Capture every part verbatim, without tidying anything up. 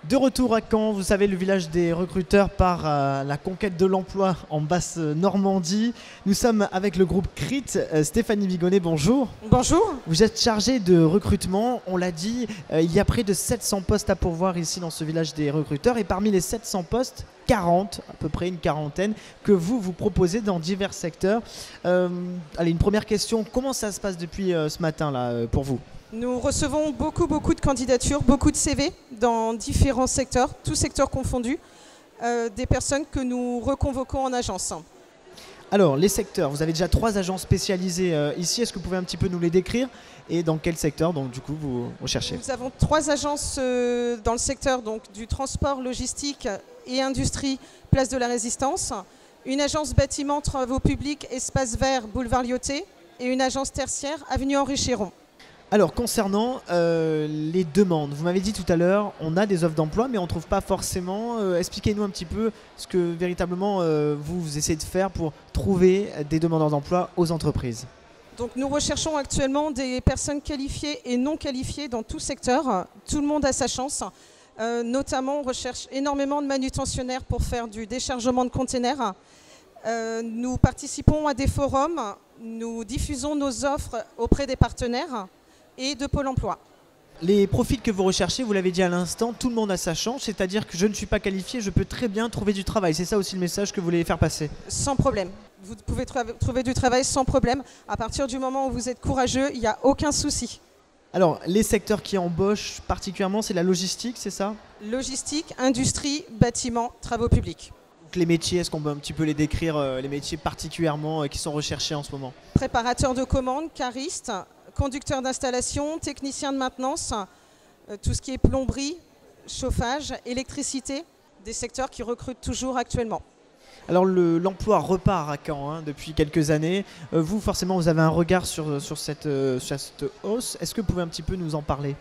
De retour à Caen, vous savez, le village des recruteurs par euh, la conquête de l'emploi en Basse-Normandie. Nous sommes avec le groupe C R I T. Euh, Stéphanie Vigonnet, bonjour. Bonjour. Vous êtes chargée de recrutement, on l'a dit, euh, il y a près de sept cents postes à pourvoir ici dans ce village des recruteurs. Et parmi les sept cents postes, quarante, à peu près une quarantaine, que vous vous proposez dans divers secteurs. Euh, allez, une première question, comment ça se passe depuis euh, ce matin là euh, pour vous ? Nous recevons beaucoup, beaucoup de candidatures, beaucoup de C V dans différents secteurs, tous secteurs confondus, euh, des personnes que nous reconvoquons en agence. Alors, les secteurs, vous avez déjà trois agences spécialisées euh, ici. Est-ce que vous pouvez un petit peu nous les décrire? Et dans quel secteur, donc, du coup, vous recherchez? Nous avons trois agences euh, dans le secteur donc, du transport, logistique et industrie, place de la Résistance. Une agence bâtiment, travaux publics, espace vert, boulevard Lyoté. Et une agence tertiaire, avenue Henri Chéron. Alors, concernant euh, les demandes, vous m'avez dit tout à l'heure, on a des offres d'emploi, mais on ne trouve pas forcément. Euh, expliquez-nous un petit peu ce que véritablement euh, vous, vous essayez de faire pour trouver des demandeurs d'emploi aux entreprises. Donc, nous recherchons actuellement des personnes qualifiées et non qualifiées dans tout secteur. Tout le monde a sa chance. Euh, notamment, on recherche énormément de manutentionnaires pour faire du déchargement de containers. Euh, nous participons à des forums, nous diffusons nos offres auprès des partenaires et de Pôle emploi. Les profils que vous recherchez, vous l'avez dit à l'instant, tout le monde a sa chance, c'est-à-dire que je ne suis pas qualifié, je peux très bien trouver du travail. C'est ça aussi le message que vous voulez faire passer? Sans problème. Vous pouvez trouver du travail sans problème. À partir du moment où vous êtes courageux, il n'y a aucun souci. Alors, les secteurs qui embauchent particulièrement, c'est la logistique, c'est ça? Logistique, industrie, bâtiment, travaux publics. Donc, les métiers, est-ce qu'on peut un petit peu les décrire, euh, les métiers particulièrement euh, qui sont recherchés en ce moment? Préparateur de commandes, cariste, conducteur d'installation, technicien de maintenance, euh, tout ce qui est plomberie, chauffage, électricité, des secteurs qui recrutent toujours actuellement. Alors le, l'emploi repart à Caen hein, depuis quelques années. Euh, vous, forcément, vous avez un regard sur, sur, cette, euh, sur cette hausse. Est-ce que vous pouvez un petit peu nous en parler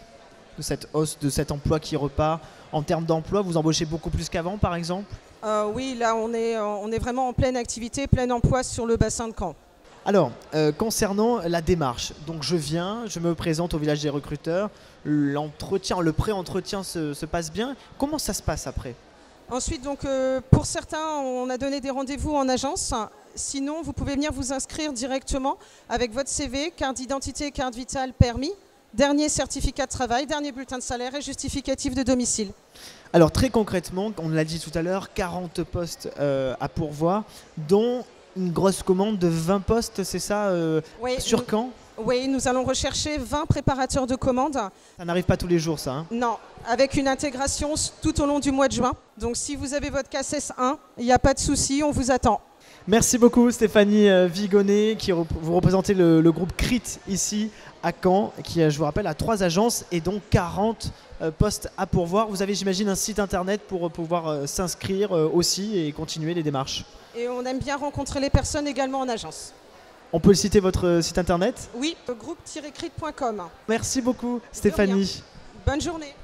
de cette hausse, de cet emploi qui repart? En termes d'emploi, vous embauchez beaucoup plus qu'avant, par exemple? euh, Oui, là, on est, on est vraiment en pleine activité, plein emploi sur le bassin de Caen. Alors, euh, concernant la démarche, donc je viens, je me présente au village des recruteurs, l'entretien, le pré-entretien se, se passe bien. Comment ça se passe après? Ensuite, donc, euh, pour certains, on a donné des rendez-vous en agence. Sinon, vous pouvez venir vous inscrire directement avec votre C V, carte d'identité, carte vitale, permis, dernier certificat de travail, dernier bulletin de salaire et justificatif de domicile. Alors très concrètement, on l'a dit tout à l'heure, quarante postes euh, à pourvoir, dont une grosse commande de vingt postes, c'est ça, euh, oui, sur nous, Caen? Oui, nous allons rechercher vingt préparateurs de commandes. Ça n'arrive pas tous les jours, ça hein? Non, avec une intégration tout au long du mois de juin. Donc si vous avez votre K S S un, il n'y a pas de souci, on vous attend. Merci beaucoup Stéphanie Vigonnet, qui rep- vous représentez le, le groupe C R I T ici à Caen, qui je vous rappelle a trois agences et donc quarante euh, postes à pourvoir. Vous avez j'imagine un site internet pour pouvoir euh, s'inscrire euh, aussi et continuer les démarches. Et on aime bien rencontrer les personnes également en agence. On peut citer votre site internet? Oui, groupe tiret crit point com. Merci beaucoup Stéphanie. Bonne journée.